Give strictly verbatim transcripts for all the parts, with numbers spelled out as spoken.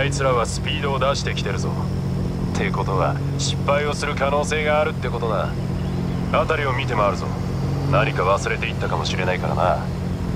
いつらはスピードを出してきてるぞ。ってことは失敗をする可能性があるってことだ。辺りを見て回るぞ。何か忘れていったかもしれないからな。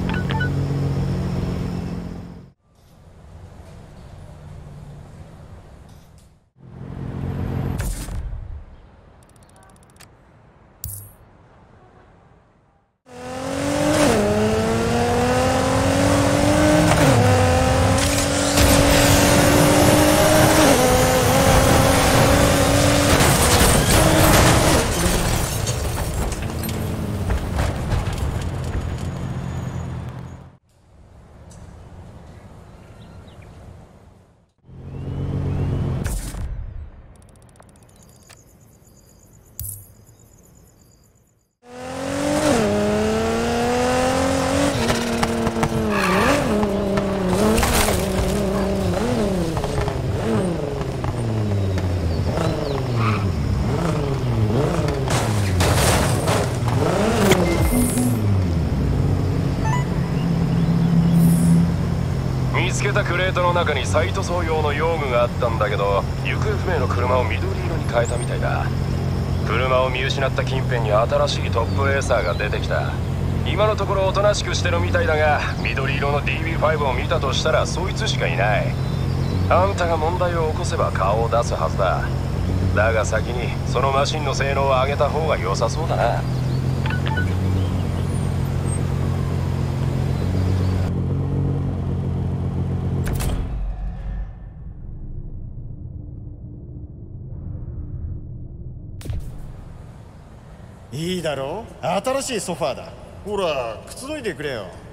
見つけたクレートの中に再塗装用の用具があったんだけど、行方不明の車を緑色に変えたみたいだ。車を見失った近辺に新しいトップレーサーが出てきた。今のところおとなしくしてるみたいだが、緑色の ディービーファイブ を見たとしたらそいつしかいない。あんたが問題を起こせば顔を出すはずだ。だが先にそのマシンの性能を上げた方が良さそうだな。 いいだろう、新しいソファーだ。ほらくつろいでくれよ。